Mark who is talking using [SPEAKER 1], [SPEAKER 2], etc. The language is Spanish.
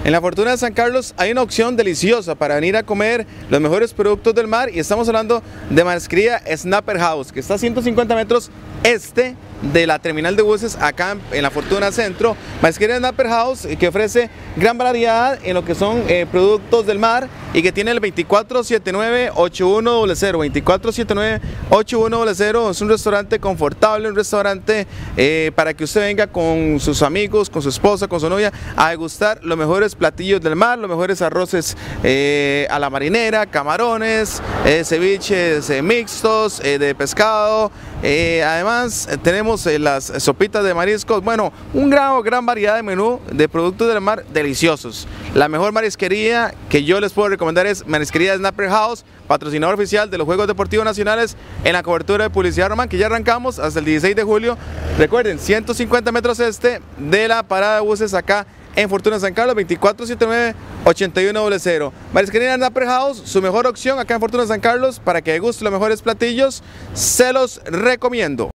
[SPEAKER 1] En la Fortuna de San Carlos hay una opción deliciosa para venir a comer los mejores productos del mar y estamos hablando de Marisquería Snapper House, que está a 150 metros este de la terminal de buses acá en la Fortuna Centro. Marisquería Snapper House, que ofrece gran variedad en lo que son productos del mar y que tiene el 2479-8100. 2479-8100 es un restaurante confortable, un restaurante para que usted venga con sus amigos, con su esposa, con su novia a degustar los mejores platillos del mar, los mejores arroces a la marinera, camarones, ceviches mixtos de pescado. Además tenemos las sopitas de mariscos, bueno, gran variedad de menú de productos del mar deliciosos. La mejor marisquería que yo les puedo recomendar es Marisquería Snapper House, patrocinador oficial de los Juegos Deportivos Nacionales en la cobertura de Publicidad Román, que ya arrancamos hasta el 16 de julio. Recuerden, 150 metros este de la parada de buses acá en Fortuna San Carlos, 2479-8100. Marisquería Snapper House, su mejor opción acá en Fortuna San Carlos para que deguste los mejores platillos, se los recomiendo.